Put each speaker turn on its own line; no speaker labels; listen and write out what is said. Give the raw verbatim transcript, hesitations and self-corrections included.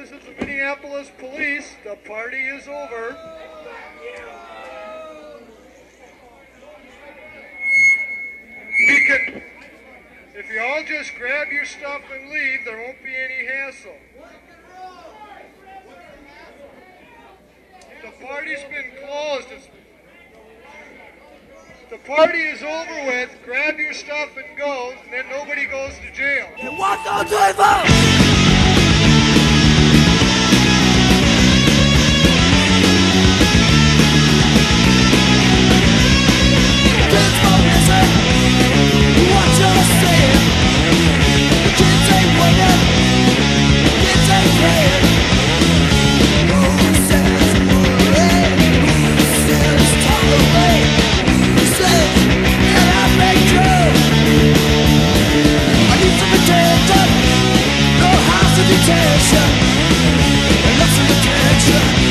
This is the Minneapolis Police. The party is over. We can, if you all just grab your stuff and leave, there won't be any hassle. The party's been closed. It's, the party is over with. Grab your stuff and go, and then nobody goes to jail.
What on driver? Detention, and lots of attention.